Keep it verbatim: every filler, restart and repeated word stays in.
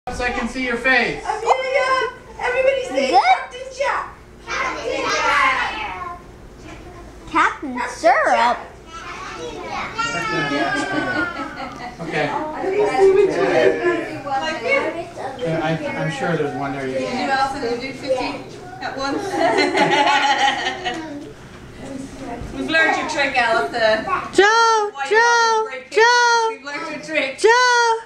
So I can see your face. Amelia, everybody say Captain Jack. Captain Jack. Captain Syrup. Okay. Yeah, I, I'm sure there's one there. You Can you do Alison and do fifty at once? We've learned your trick, Alison. Joe, Joe, Joe, We've learned your trick. Joe.